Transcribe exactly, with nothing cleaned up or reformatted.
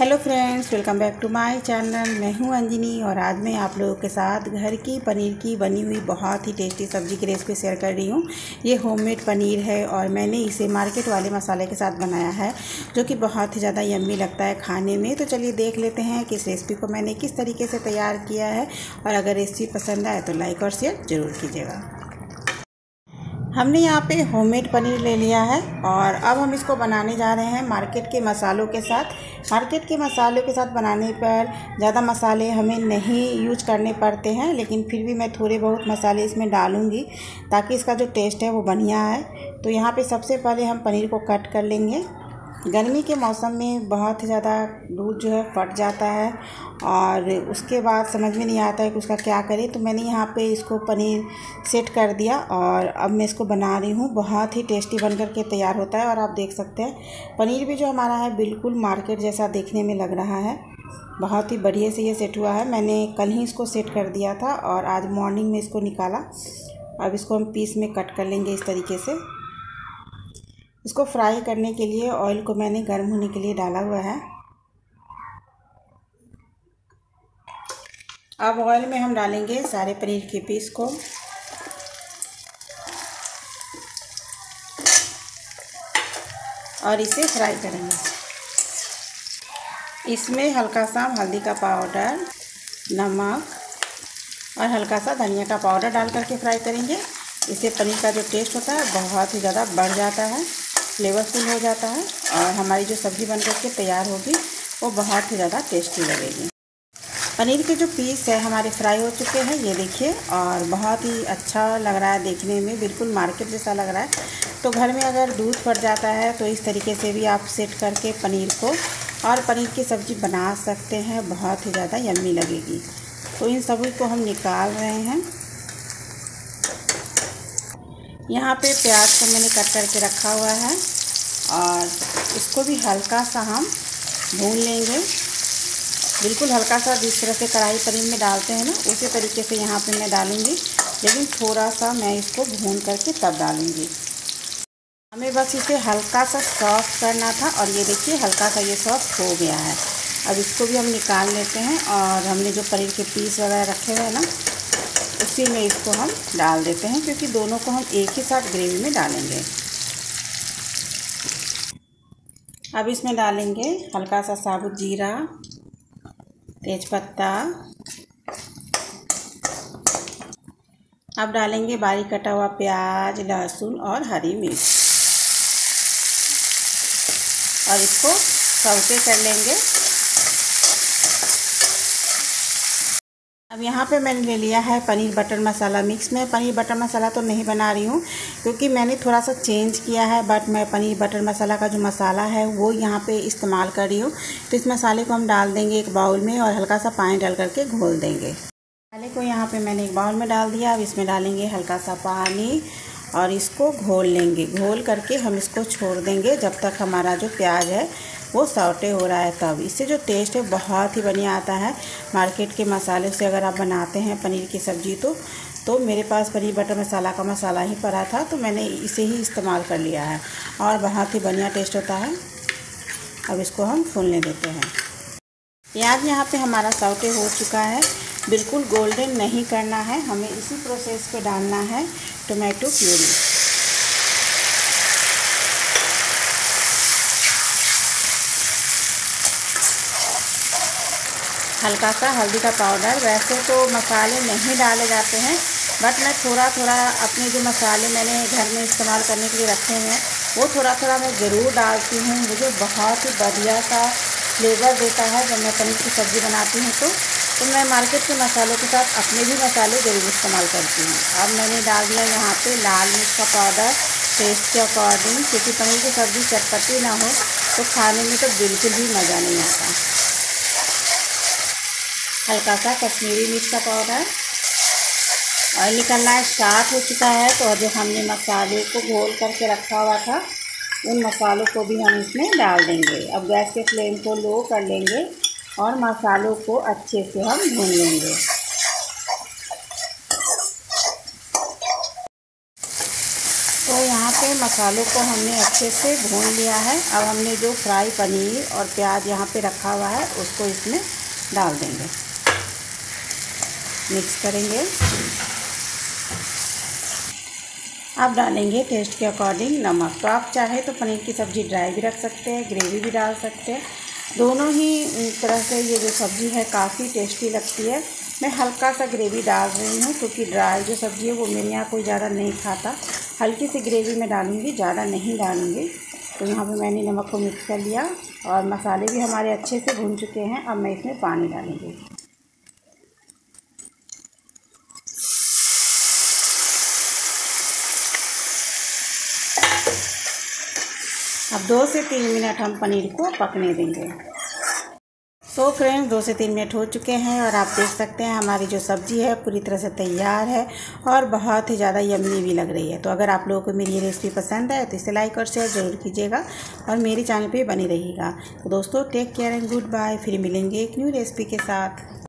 Hello friends, welcome back to my channel. मैं हूं अंजनी और आज मैं आप लोगों के साथ घर की पनीर की बनी हुई बहुत ही टेस्टी सब्ज़ी की रेसिपी शेयर कर रही हूं। ये होममेड पनीर है और मैंने इसे मार्केट वाले मसाले के साथ बनाया है, जो कि बहुत ही ज़्यादा यम्मी लगता है खाने में। तो चलिए देख लेते हैं कि इस रेसिपी को मैंने किस तरीके से तैयार किया है, और अगर रेसिपी पसंद आए तो लाइक और शेयर ज़रूर कीजिएगा। हमने यहाँ पे होममेड पनीर ले लिया है और अब हम इसको बनाने जा रहे हैं मार्केट के मसालों के साथ। मार्केट के मसालों के साथ बनाने पर ज़्यादा मसाले हमें नहीं यूज करने पड़ते हैं, लेकिन फिर भी मैं थोड़े बहुत मसाले इसमें डालूँगी ताकि इसका जो टेस्ट है वो बढ़िया है। तो यहाँ पे सबसे पहले हम पनीर को कट कर लेंगे। गर्मी के मौसम में बहुत ही ज़्यादा दूध जो है फट जाता है और उसके बाद समझ में नहीं आता है कि उसका क्या करें। तो मैंने यहाँ पे इसको पनीर सेट कर दिया और अब मैं इसको बना रही हूँ। बहुत ही टेस्टी बन कर के तैयार होता है और आप देख सकते हैं पनीर भी जो हमारा है बिल्कुल मार्केट जैसा देखने में लग रहा है। बहुत ही बढ़िया से ये सेट हुआ है। मैंने कल ही इसको सेट कर दिया था और आज मॉर्निंग में इसको निकाला। अब इसको हम पीस में कट कर लेंगे इस तरीके से। इसको फ्राई करने के लिए ऑयल को मैंने गर्म होने के लिए डाला हुआ है। अब ऑयल में हम डालेंगे सारे पनीर के पीस को और इसे फ्राई करेंगे। इसमें हल्का सा हल्दी का पाउडर, नमक और हल्का सा धनिया का पाउडर डाल करके फ्राई करेंगे। इससे पनीर का जो टेस्ट होता है बहुत ही ज़्यादा बढ़ जाता है, फ्लेवरफुल हो जाता है और हमारी जो सब्ज़ी बन करके तैयार होगी वो बहुत ही ज़्यादा टेस्टी लगेगी। पनीर के जो पीस है हमारे फ्राई हो चुके हैं, ये देखिए, और बहुत ही अच्छा लग रहा है देखने में, बिल्कुल मार्केट जैसा लग रहा है। तो घर में अगर दूध फट जाता है तो इस तरीके से भी आप सेट करके पनीर को और पनीर की सब्ज़ी बना सकते हैं, बहुत ही ज़्यादा यम्मी लगेगी। तो इन सभी को हम निकाल रहे हैं। यहाँ पे प्याज को मैंने कट करके रखा हुआ है और इसको भी हल्का सा हम भून लेंगे। बिल्कुल हल्का सा, जिस तरह से कढ़ाई पनीर में डालते हैं ना, उसी तरीके से यहाँ पे मैं डालूँगी, लेकिन थोड़ा सा मैं इसको भून करके तब डालूँगी। हमें बस इसे हल्का सा सॉफ्ट करना था और ये देखिए हल्का सा ये सॉफ्ट हो गया है। अब इसको भी हम निकाल लेते हैं और हमने जो पनीर के पीस वगैरह रखे हुए हैं ना, उसी में इसको हम डाल देते हैं, क्योंकि दोनों को हम एक ही साथ ग्रेवी में डालेंगे। अब इसमें डालेंगे हल्का सा साबुत जीरा, तेज़पत्ता। अब डालेंगे बारीक कटा हुआ प्याज, लहसुन और हरी मिर्च और इसको सौटे कर लेंगे। अब यहाँ पे मैंने ले लिया है पनीर बटर मसाला मिक्स। में पनीर बटर मसाला तो नहीं बना रही हूँ क्योंकि मैंने थोड़ा सा चेंज किया है, बट मैं पनीर बटर मसाला का जो मसाला है वो यहाँ पे इस्तेमाल कर रही हूँ। तो इस मसाले को हम डाल देंगे एक बाउल में और हल्का सा पानी डाल करके घोल देंगे। मसाले को यहाँ पे मैंने एक बाउल में डाल दिया। अब इसमें डालेंगे हल्का सा पानी और इसको घोल लेंगे। घोल करके हम इसको छोड़ देंगे जब तक हमारा जो प्याज है वो सौटे हो रहा है। तब इससे जो टेस्ट है बहुत ही बढ़िया आता है। मार्केट के मसाले से अगर आप बनाते हैं पनीर की सब्ज़ी तो तो मेरे पास पनीर बटर मसाला का मसाला ही पड़ा था, तो मैंने इसे ही इस्तेमाल कर लिया है और बहुत ही बढ़िया टेस्ट होता है। अब इसको हम भूनने देते हैं। प्याज यहाँ पे हमारा सौटे हो चुका है। बिल्कुल गोल्डन नहीं करना है, हमें इसी प्रोसेस पे डालना है टोमेटो प्यूरी। हल्का सा हल्दी का पाउडर। वैसे तो मसाले नहीं डाले जाते हैं, बट मैं थोड़ा थोड़ा अपने जो मसाले मैंने घर में इस्तेमाल करने के लिए रखे हैं वो थोड़ा थोड़ा मैं ज़रूर डालती हूँ। मुझे बहुत ही बढ़िया सा फ्लेवर देता है जब मैं पनीर की सब्ज़ी बनाती हूँ। तो तो मैं मार्केट के मसालों के साथ अपने भी मसाले ज़रूर इस्तेमाल करती हूँ। अब मैंने डाल दिया यहाँ पे लाल मिर्च का पाउडर टेस्ट के अकॉर्डिंग, क्योंकि पनीर की सब्ज़ी चटपटी ना हो तो खाने में तो बिल्कुल भी मज़ा नहीं आता। हल्का सा कश्मीरी मिर्च का पाउडर। ऑयल निकलना स्टार्ट हो चुका है, तो जो हमने मसाले को घोल करके रखा हुआ था उन मसालों को भी हम इसमें डाल देंगे। अब गैस के फ्लेम को लो कर लेंगे और मसालों को अच्छे से हम भून लेंगे। तो यहाँ के मसालों को हमने अच्छे से भून लिया है। अब हमने जो फ्राई पनीर और प्याज यहाँ पे रखा हुआ है उसको इसमें डाल देंगे, मिक्स करेंगे। अब डालेंगे टेस्ट के अकॉर्डिंग नमक। तो आप चाहे तो पनीर की सब्ज़ी ड्राई भी रख सकते हैं, ग्रेवी भी डाल सकते हैं। दोनों ही तरह से ये जो सब्ज़ी है काफ़ी टेस्टी लगती है। मैं हल्का सा ग्रेवी डाल रही हूँ क्योंकि ड्राई जो सब्ज़ी है वो मेरे यहाँ कोई ज़्यादा नहीं खाता। हल्की सी ग्रेवी में डालूँगी, ज़्यादा नहीं डालूँगी। तो यहाँ पे मैंने नमक को मिक्स कर लिया और मसाले भी हमारे अच्छे से भून चुके हैं। अब मैं इसमें पानी डालूँगी। अब दो से तीन मिनट हम पनीर को पकने देंगे। तो फ्रेंड्स, दो से तीन मिनट हो चुके हैं और आप देख सकते हैं हमारी जो सब्ज़ी है पूरी तरह से तैयार है और बहुत ही ज़्यादा यम्मी भी लग रही है। तो अगर आप लोगों को मेरी ये रेसिपी पसंद है तो इसे लाइक और शेयर ज़रूर कीजिएगा और मेरे चैनल पे बने रहिएगा। तो दोस्तों, take care and goodbye. फिर मिलेंगे एक न्यू रेसिपी के साथ।